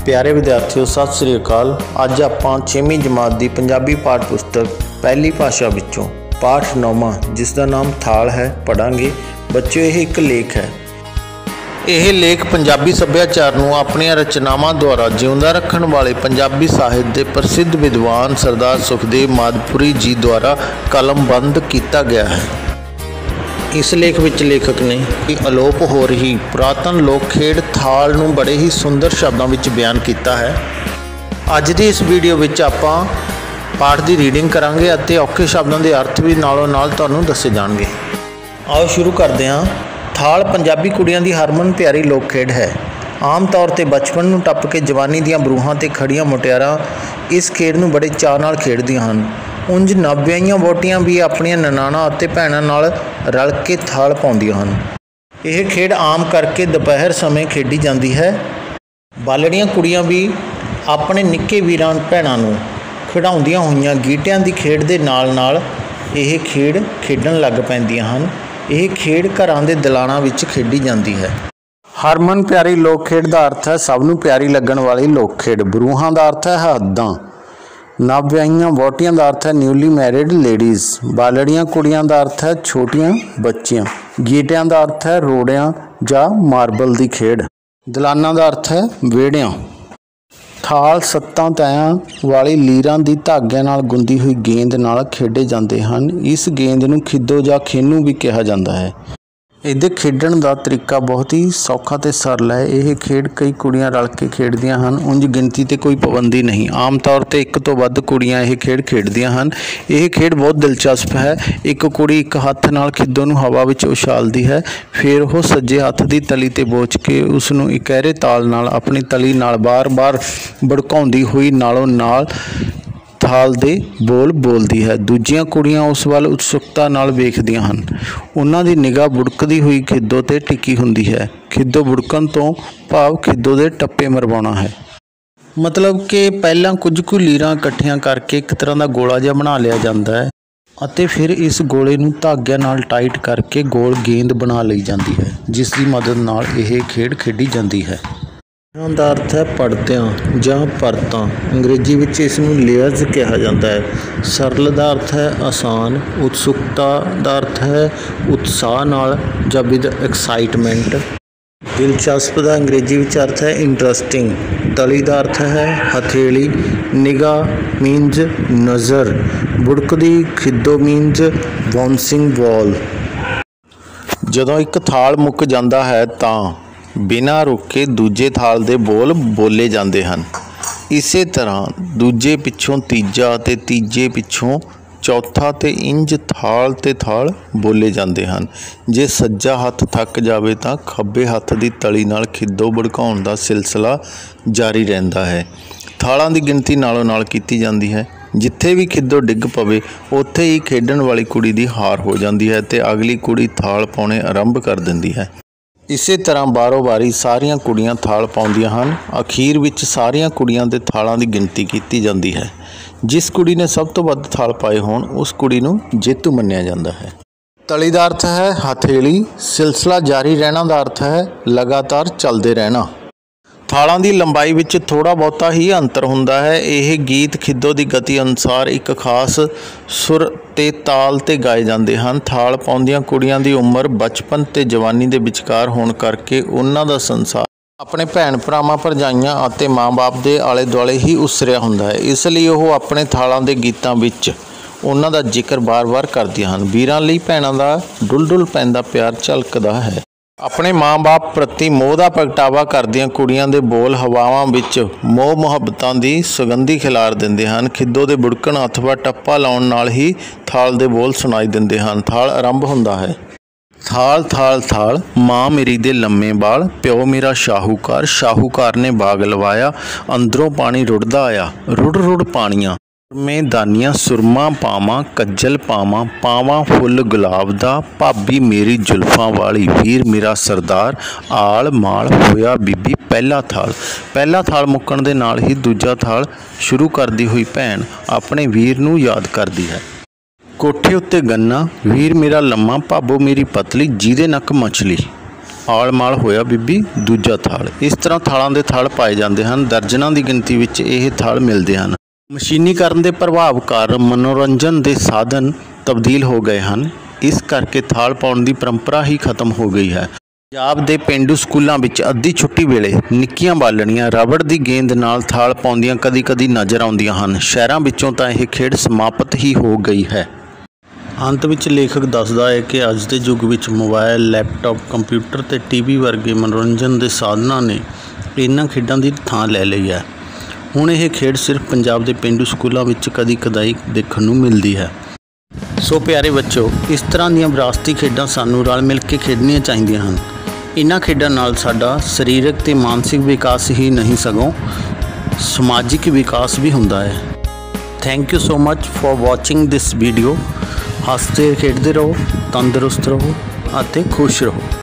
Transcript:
प्यारे विद्यार्थियों सत श्री अकाल। अज आपां 6वीं जमात की पंजाबी पाठ पुस्तक पहली भाषा विचों पाठ 9वां जिसका नाम थाल है पढ़ांगे। बच्चों यह एक लेख है। यह लेख पंजाबी सभ्याचार नूं अपणियां रचनावां द्वारा जिउंदा रखण वाले पंजाबी ਸਾਹਿਤ ਦੇ प्रसिद्ध विद्वान सरदार सुखदेव माधपुरी जी द्वारा कलमबंद किया गया है। इस लेख विच लेखक ने अलोप हो रही पुरातन लोक खेड थाल नूं बड़े ही सुंदर शब्दों विच बयान किया है। अज की इस वीडियो विच आपां पाठ की रीडिंग करांगे अते औखे शब्दों के अर्थ भी नालों नाल तुहानूं दसे जाणगे। आओ शुरू करते हैं। थाल पंजाबी कुड़ियां दी हरमन प्यारी लोक खेड है। आम तौर पर बचपन नूं टप के जवानी दीआं बरूहां ते खड़ियां मुटियारां इस खेड नूं बड़े चाਅ नाल खेडदियां हन। उंज नवविआहियां वोटियां भी अपनियां ननाणा अते भैणां नाल रल के थाल पाउंदियां हन। यह खेड आम करके दोपहर समय खेडी जाती है। बालड़ियां कुड़ियां भी अपने निक्के वीरां भैणां नूं खिडाउंदियां होईयां गीटियां दी खेड दे नाल नाल यह खेड खेडण लग पैंदियां हन। यह खेड घरां दे दलाणां विच खेडी जाती है। हरमन प्यारी लोक खेड का अर्थ है सब नूं प्यारी लगन वाली लोक खेड। बरूहां का अर्थ है हद्दां। नवविआहियां वोटियां का अर्थ है न्यूली मैरिड लेडीज़। बालड़ियां कुड़ियां का अर्थ है छोटियां बच्चियां। गीटियां का अर्थ है रोड़ियां जां मार्बल की खेड। दलानां का अर्थ है वेड़ियां। थाल सत्तां तैयां वाली लीरां दी धागियां नाल गुंदी हुई गेंद नाल खेडे जाते हैं। इस गेंद नूं खिद्दो जां खेनू भी कहा जाता है। ਇਹਦੇ ਖੇਡਣ ਦਾ ਤਰੀਕਾ ਬਹੁਤ ਹੀ ਸੌਖਾ ਤੇ ਸਰਲ ਹੈ। ਇਹ ਖੇਡ ਕਈ ਕੁੜੀਆਂ ਰਲ ਕੇ ਖੇਡਦੀਆਂ ਹਨ। ਉਂਝ ਗਿਣਤੀ ਤੇ ਕੋਈ ਪਾਬੰਦੀ ਨਹੀਂ। ਆਮ ਤੌਰ ਤੇ ਇੱਕ ਤੋਂ ਵੱਧ ਕੁੜੀਆਂ ਇਹ ਖੇਡ ਖੇਡਦੀਆਂ ਹਨ। ਇਹ ਖੇਡ ਬਹੁਤ ਦਿਲਚਸਪ ਹੈ। ਇੱਕ ਕੁੜੀ ਇੱਕ ਹੱਥ ਨਾਲ ਖਿੱਦੋ ਨੂੰ ਹਵਾ ਵਿੱਚ ਉਛਾਲਦੀ ਹੈ। ਫਿਰ ਉਹ ਸੱਜੇ ਹੱਥ ਦੀ ਤਲੀ ਤੇ ਬੋਚ ਕੇ ਉਸ ਨੂੰ ਇਕਹਿਰੇ ਤਾਲ ਨਾਲ ਆਪਣੀ ਤਲੀ ਨਾਲ ਬਾਰ-ਬਾਰ ਭੜਕਾਉਂਦੀ ਹੋਈ ਨਾਲੋਂ ਨਾਲ थाल दे बोल बोलती है। दूजियां कुड़ियां उस वाल उत्सुकता नाल वेखदियां हन। उन्हां दी निगाह बुड़कदी हुई खिद्दो ते टिकी हुंदी है। खिद्दो बुड़कण तो भाव खिद्दो दे टप्पे मरवाउणा है। मतलब कि पहलां कुछ कुछ लीरां इकट्ठियां करके एक तरह का गोला जिहा बना लिया जाता है ਅਤੇ फिर इस गोले नूं धागिਆਂ नाल टाइट करके गोल गेंद बना लई जाती है जिस दी मदद नाल यह खेड खेडी जाती है। ਦਾ अर्थ है पड़तियां ਜਾਂ परतां। अंग्रेजी ਵਿੱਚ ਇਸ ਨੂੰ ਲੇਅਰਜ਼ ਕਿਹਾ ਜਾਂਦਾ ਹੈ। ਸਰਲ ਦਾ अर्थ है आसान। उत्सुकता ਦਾ अर्थ है उत्साह ਨਾਲ ਜਾਂ विद एक्साइटमेंट। दिलचस्प ਦਾ अंग्रेजी ਵਿੱਚ अर्थ है इंटरस्टिंग। तली ਦਾ अर्थ है हथेली। निगाह मीन्स नज़र। बुड़कदी खिद्दो मीन्स बाउंसिंग बॉल। ਜਦੋਂ ਇੱਕ थाल मुੱਕ ਜਾਂਦਾ है ਤਾਂ बिना रुके दूजे थाल दे बोल बोले जाते हैं। इसे तरह दूजे पिछों तीजा ते तीजे पिछों चौथा ते इंज थाल ते थाल बोले जाते हैं। जे सज्जा हथ थक जाए तो खब्बे हथ की तली नाल खिद्दो भड़काउण दा सिलसिला जारी रहिंदा है। थालां दी गिणती नालों नाल कीती जाती है। जिथे भी खिद्दो डिग पवे उत्थे ही खेडण वाली कुड़ी दी हार हो जाती है ते अगली कुड़ी थाल पाउणे आरंभ कर दिंदी है। इसे तरह बारों बारी सारियां कुड़ियां थाल पाउंदियां हन। अखीर विच सारियां कुड़ियां दे थालां दी गिणती कीती जाती है। जिस कुड़ी ने सब तो वध थाल पाए होण उस कुड़ी नूं जेतू मन्निया जाता है। तली दा अर्थ है हथेली। सिलसिला जारी रहना दा अर्थ है लगातार चलते रहना। थालां दी लंबाई विच थोड़ा बहुता ही अंतर हुंदा है। यह गीत खिद्दो की गति अनुसार एक खास सुर ते ताल ते गाए जाते हैं। थाल पाउंदियां कुड़ियां दी उम्र बचपन ते जवानी दे विचकार होण करके उन्हां दा संसार अपने भैण भरावां भरजाइयां अते माँ बाप दे आले दुआले ही उसरिया हुंदा है। इसलिए वो अपने थालां दे गीतां विच उन्हां दा जिक्र बार बार करदियां हन। वीरां लई भैणां दा डुल डुल पैंदा प्यार झलकदा है। अपने माँ बाप प्रति मोह का प्रगटावा करदियां कुड़ियां दे बोल हवावां विच मोह मुहब्बतां दी सुगंधी खिलार दिंदे हन। खिद्दो दे बुड़कण अथवा टप्पा लाउण नाल ही थाल दे बोल सुनाई दिंदे हन। थाल आरंभ हुंदा है। थाल थाल थाल माँ मेरी दे लम्मे बाल प्यो मेरा शाहूकार। शाहूकार ने बाग लवाया अंदरों पानी रुड़दा आया रुड़ रुड़ पानियां में दानियां सुरमा पावां कज्जल पावां पावां फुल गुलाब दा भाभी मेरी जुल्फां वाली वीर मेरा सरदार आल माल होया बीबी। पहला थाल मुक्कण दे नाल ही दूजा थाल शुरू करदी हुई भैन अपने वीर नूं याद करदी है। कोठे उत्ते गन्ना वीर मेरा लम्मा भाबो मेरी पतली जीदे नक मछली। ਆਲ ਮਾਲ ਹੋਇਆ ਬੀਬੀ ਦੂਜਾ ਥਾਲ। ਇਸ ਤਰ੍ਹਾਂ ਥਾਲਾਂ ਦੇ ਥਾਲ ਪਾਏ ਜਾਂਦੇ ਹਨ। ਦਰਜਨਾਂ ਦੀ ਗਿਣਤੀ ਵਿੱਚ ਇਹ ਥਾਲ ਮਿਲਦੇ ਹਨ। ਮਸ਼ੀਨੀਕਰਨ ਦੇ ਪ੍ਰਭਾਵ ਕਾਰਨ ਮਨੋਰੰਜਨ ਦੇ ਸਾਧਨ ਤਬਦੀਲ ਹੋ ਗਏ ਹਨ। ਇਸ ਕਰਕੇ ਥਾਲ ਪਾਉਣ ਦੀ ਪਰੰਪਰਾ ਹੀ ਖਤਮ ਹੋ ਗਈ ਹੈ। ਪੰਜਾਬ ਦੇ ਪੇਂਡੂ ਸਕੂਲਾਂ ਵਿੱਚ ਅੱਧੀ ਛੁੱਟੀ ਵੇਲੇ ਨਿੱਕੀਆਂ ਬਾਲਣੀਆਂ ਰਬੜ ਦੀ ਗੇਂਦ ਨਾਲ ਥਾਲ ਪਾਉਂਦੀਆਂ ਕਦੀ-ਕਦੀ ਨਜ਼ਰ ਆਉਂਦੀਆਂ ਹਨ। ਸ਼ਹਿਰਾਂ ਵਿੱਚੋਂ ਤਾਂ ਇਹ ਖੇਡ ਸਮਾਪਤ ਹੀ ਹੋ ਗਈ ਹੈ। ਅੰਤ ਵਿੱਚ ਲੇਖਕ ਦੱਸਦਾ ਹੈ ਕਿ ਅੱਜ ਦੇ ਯੁੱਗ ਵਿੱਚ ਮੋਬਾਈਲ, ਲੈਪਟਾਪ, ਕੰਪਿਊਟਰ ਅਤੇ ਟੀਵੀ ਵਰਗੇ ਮਨੋਰੰਜਨ ਦੇ ਸਾਧਨਾਂ ਨੇ ਇਹਨਾਂ ਖੇਡਾਂ ਦੀ ਥਾਂ ਲੈ ਲਈ ਹੈ। ਹੁਣ ਇਹ ਖੇਡ ਸਿਰਫ ਪੰਜਾਬ ਦੇ ਪੇਂਡੂ ਸਕੂਲਾਂ ਵਿੱਚ ਕਦੀ-ਕਦਾਈ ਦੇਖਣ ਨੂੰ ਮਿਲਦੀ ਹੈ। ਸੋ ਪਿਆਰੇ ਬੱਚੋ, ਇਸ ਤਰ੍ਹਾਂ ਦੀਆਂ ਵਿਰਾਸਤੀ ਖੇਡਾਂ ਸਾਨੂੰ ਰਲ ਮਿਲ ਕੇ ਖੇਡਣੀਆਂ ਚਾਹੀਦੀਆਂ ਹਨ। ਇਹਨਾਂ ਖੇਡਾਂ ਨਾਲ ਸਾਡਾ ਸਰੀਰਕ ਅਤੇ ਮਾਨਸਿਕ ਵਿਕਾਸ ਹੀ ਨਹੀਂ ਸਗੋਂ ਸਮਾਜਿਕ ਵਿਕਾਸ ਵੀ ਹੁੰਦਾ ਹੈ। Thank you so much for watching this video. ਹੱਸਦੇ ਖੇਡਦੇ ਰਹੋ, ਤੰਦਰੁਸਤ ਰਹੋ ਅਤੇ ਖੁਸ਼ ਰਹੋ।